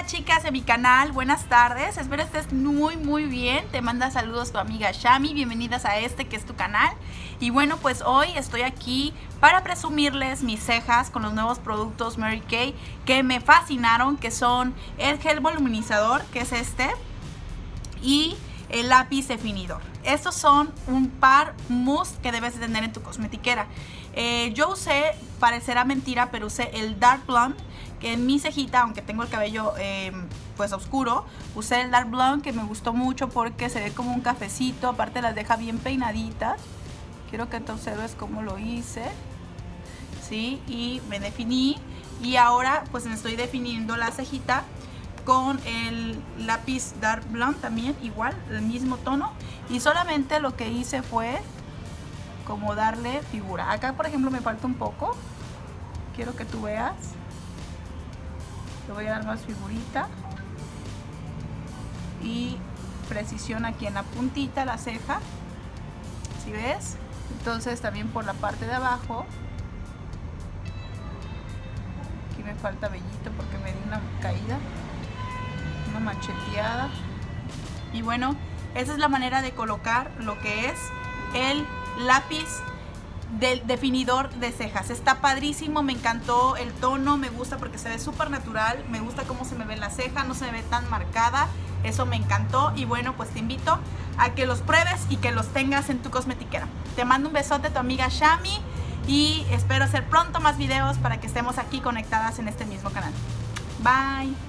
chicas de mi canal, buenas tardes, espero estés muy bien. Te manda saludos tu amiga Shami, bienvenidas a que es tu canal. Y bueno, pues hoy estoy aquí para presumirles mis cejas con los nuevos productos Mary Kay que me fascinaron, que son el gel voluminizador, que es y el lápiz definidor. Estos son un par must que debes de tener en tu cosmetiquera. Yo usé, parecerá mentira, pero usé el Dark Blonde, que en mi cejita, aunque tengo el cabello pues oscuro, usé el Dark Blonde, que me gustó mucho porque se ve como un cafecito, aparte las deja bien peinaditas. Quiero que tú observes cómo lo hice, ¿sí? Y me definí, y ahora pues me estoy definiendo la cejita con el lápiz Dark Blonde, también igual, el mismo tono, y solamente lo que hice fue como darle figura. Acá por ejemplo me falta un poco, quiero que tú veas, le voy a dar más figurita y precisión aquí en la puntita, la ceja, ¿sí ves? Entonces también por la parte de abajo, aquí me falta vellito porque me di una caída, una macheteada. Y bueno, esa es la manera de colocar lo que es el lápiz del definidor de cejas. Está padrísimo, me encantó el tono, me gusta porque se ve súper natural, me gusta cómo se me ve la ceja, no se me ve tan marcada, eso me encantó. Y bueno, pues te invito a que los pruebes y que los tengas en tu cosmetiquera. Te mando un besote, tu amiga Shami, y espero hacer pronto más videos para que estemos aquí conectadas en este mismo canal. Bye.